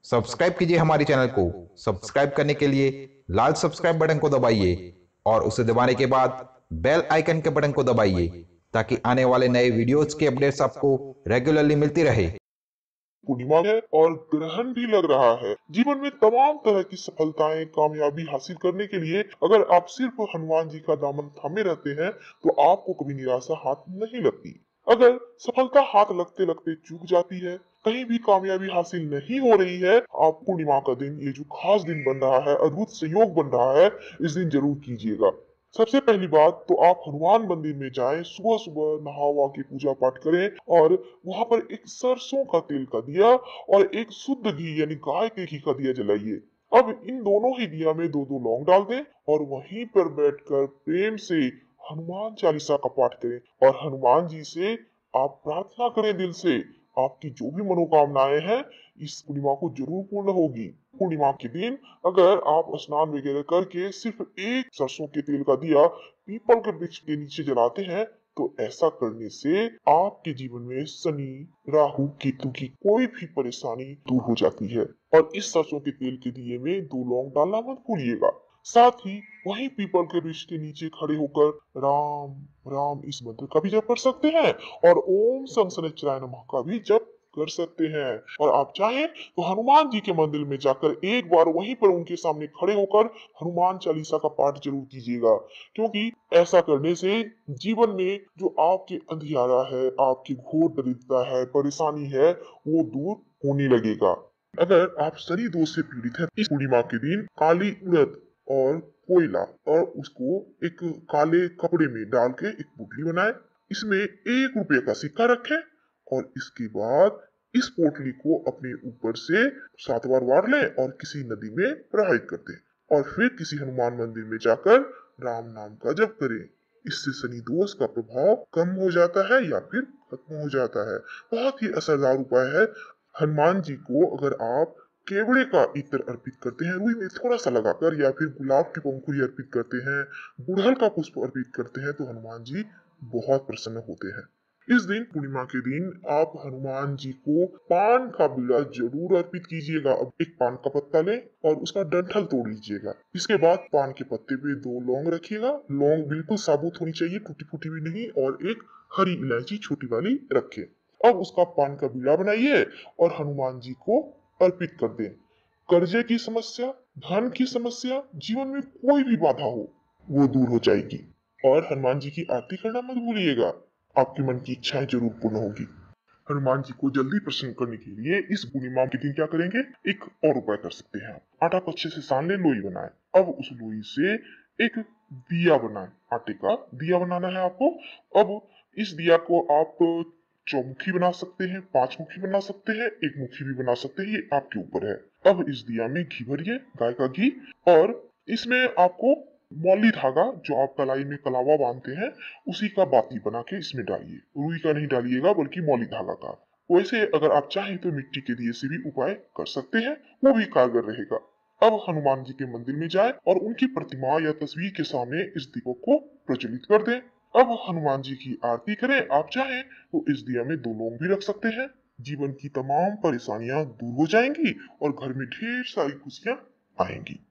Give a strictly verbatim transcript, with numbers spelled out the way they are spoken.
Subscribe कीजिए हमारे channel को। सब्सक्राइब करने के लिए लाल सब्सक्राइब बटन को दबाइए और उसे दबाने के बाद बेल आइकन के बटन को दबाइए ताकि आने वाले नए वीडियोज के अपडेट्स आपको रेगुलरली मिलती रहे। पूर्णिमा है और ग्रहण भी लग रहा है। जीवन में तमाम तरह की सफलताएं, कामयाबी हासिल करने के लिए अगर आप सिर्फ हनुमान जी का दामन थामे रहते हैं तो आपको कभी निराशा हाथ नहीं लगती। अगर सफलता हाथ लगते लगते चूक जाती है, कहीं भी कामयाबी हासिल नहीं हो रही है, आप पूर्णिमा का दिन, ये जो खास दिन बन रहा है, अद्भुत संयोग बन रहा है, इस दिन जरूर कीजिएगा। सबसे पहली बात तो आप हनुमान मंदिर में जाएं, सुबह सुबह नहा वहा के पूजा पाठ करें और वहां पर एक सरसों का तेल का दिया और एक शुद्ध घी यानी गाय के घी का दिया जलाइए। अब इन दोनों ही दिया में दो दो लौंग डाल दें और वहीं पर बैठकर प्रेम से हनुमान चालीसा का पाठ करें और हनुमान जी से आप प्रार्थना करें दिल से। आपकी जो भी मनोकामनाएं हैं इस पूर्णिमा को जरूर पूर्ण होगी। पूर्णिमा के दिन अगर आप स्नान वगैरह करके सिर्फ एक सरसों के तेल का दिया पीपल के वृक्ष के नीचे जलाते हैं तो ऐसा करने से आपके जीवन में शनि, राहु, केतु की कोई भी परेशानी दूर हो जाती है। और इस सरसों के तेल के दिए में दो लौंग डालना मत भूलिएगा। साथ ही वहीं पीपल के वृक्ष के नीचे खड़े होकर राम राम इस मंत्र का भी जप कर सकते हैं और ओम सं शनिश्चराय नमः का भी जप कर सकते हैं। और आप चाहें तो हनुमान जी के मंदिर में जाकर एक बार वहीं पर उनके सामने खड़े होकर हनुमान चालीसा का पाठ जरूर कीजिएगा, क्योंकि ऐसा करने से जीवन में जो आपके अंधियारा है, आपकी घोर दरिद्रता है, परेशानी है, वो दूर होने लगेगा। अगर आप शनि दोष से पीड़ित हैं, इस पूर्णिमा के दिन काली उड़द और कोयला और उसको एक काले कपड़े में डाल के एक पुतली बनाए, इसमें एक रुपये का सिक्का रखें और इसके बाद इस पोटली को अपने ऊपर से सात बार वार लें और किसी नदी में प्रवाहित कर दें और फिर किसी हनुमान मंदिर में जाकर राम नाम का जप करें। इससे शनि दोष का प्रभाव कम हो जाता है या फिर खत्म हो जाता है। बहुत ही असरदार उपाय है। हनुमान जी को अगर आप केवड़े का इत्र अर्पित करते हैं, रुई में थोड़ा सा लगाकर, या फिर गुलाब की पंखुड़ी अर्पित करते हैं, गुड़हल का पुष्प अर्पित करते हैं, तो हनुमान जी बहुत प्रसन्न होते हैं। इस दिन, पूर्णिमा के दिन, आप हनुमान जी को पान का बीड़ा जरूर अर्पित कीजिएगा। अब एक पान का पत्ता लें और उसका डंठल तोड़ लीजिएगा। इसके बाद पान के पत्ते पे दो लौंग रखिएगा। लौंग बिल्कुल साबुत होनी चाहिए, टूटी फूटी भी नहीं, और एक हरी इलायची छोटी वाली रखें। अब उसका पान का बीड़ा बनाइए और हनुमान जी को अर्पित कर दें। कर्जे की समस्या, धन की समस्या, जीवन में कोई भी बाधा हो वो दूर हो जाएगी। और हनुमान जी की आरती करना मत भूलिएगा, आपके मन की इच्छाएं जरूर पूर्ण होगी। हनुमान जी को जल्दी प्रसन्न करने के लिए इस पूर्णिमा के दिन क्या करेंगे, एक और उपाय कर सकते हैं। आटा को अच्छे से सान ले, लोई बनाए। अब उस लोई से एक दिया बनाए, आटे का दिया बनाना है आपको। अब इस दिया को आप चौमुखी बना सकते हैं, पांच मुखी बना सकते हैं, एक मुखी भी बना सकते हैं, ये आपके ऊपर है। अब इस दिया में घी भरिए, गाय का घी, और इसमें आपको मौली धागा, जो आप कलाई में कलावा बांधते हैं, उसी का बाती बना के इसमें डालिए। रुई का नहीं डालिएगा बल्कि मौली धागा का। वैसे अगर आप चाहें तो मिट्टी के दिए से भी उपाय कर सकते हैं, वो भी कारगर रहेगा। अब हनुमान जी के मंदिर में जाएं और उनकी प्रतिमा या तस्वीर के सामने इस दीपक को प्रज्वलित कर दें। अब हनुमान जी की आरती करें। आप चाहें तो इस दिया में दो लौंग भी रख सकते हैं। जीवन की तमाम परेशानियां दूर हो जाएंगी और घर में ढेर सारी खुशियां आएंगी।